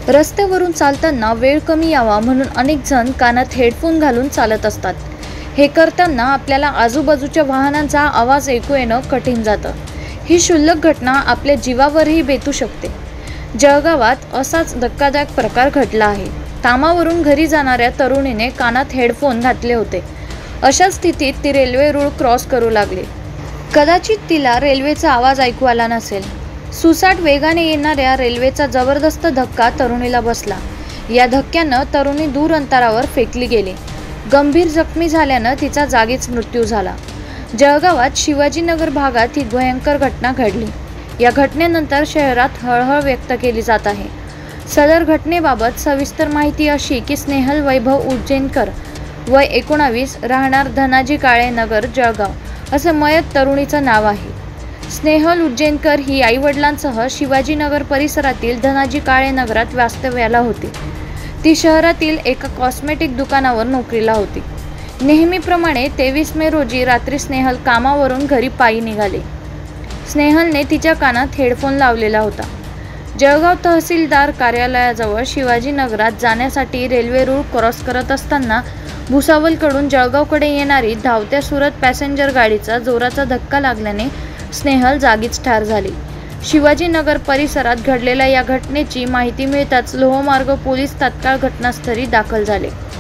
रस्त्यावरून चालताना वेळ कमी यावा म्हणून अनेक जण कानात हेडफोन घालून चालत असतात। हे करताना आपल्याला आजूबाजूच्या वाहनांचा आवाज ऐकू येणं कठीण जातं। ही क्षुल्लक घटना आपल्या जीवावरही बेतू शकते। जळगावात असाच धक्कादायक प्रकार घडला आहे। कामावरून घरी जाणाऱ्या तरुणीने कानात हेडफोन घातले होते। अशा स्थितीत ती रेल्वे रूळ क्रॉस करू लागली। कदाचित तिला रेल्वेचा आवाज ऐकू आला नसेल। सुसाट वेगाने येणाऱ्या रेल्वेचा जबरदस्त धक्का तरुणीला बसला। या धक्क्यानं तरुणी दूर अंतरावर फेकली गेली। गंभीर जखमी झाल्यानं तिचा जागीच मृत्यू झाला। जळगावात शिवाजीनगर भागात ही भयंकर घटना घडली। या घटनेनंतर शहरात हळहळ व्यक्त केली जात आहे। सदर घटनेबाबत सविस्तर माहिती अशी की स्नेहल वैभव उज्जैनकर, वय 19, राहणार धनाजी काळे नगर, जळगाव असं मयत तरुणीचं नाव आहे। स्नेहल उज्जैनकर ही आईवडिलांसह शिवाजीनगर परिसरातील धनाजी काळे नगरात वास्तव्याला होती। ती शहरातील एका कॉस्मेटिक दुकानावर नोकरीला होती। नेहमीप्रमाणे 23 मे रोजी रात्री स्नेहल कामावरून घरी पायी निघाली। स्नेहलने तिच्या कानात हेडफोन लावलेला होता। जळगाव तहसीलदार कार्यालयाजवळ शिवाजीनगरात जाण्यासाठी रेल्वे रूळ क्रॉस करत असताना भुसावळकडून जळगावकडे येणारी धावत्या सुरत पॅसेंजर गाडीचा जोराचा धक्का लागल्याने स्नेहल जागीच ठार झाली। शिवाजीनगर परिसरात घडलेल्या या घटनेची माहिती मिळताच लोहमार्ग पोलीस तात्काळ घटनास्थळी दाखल झाले।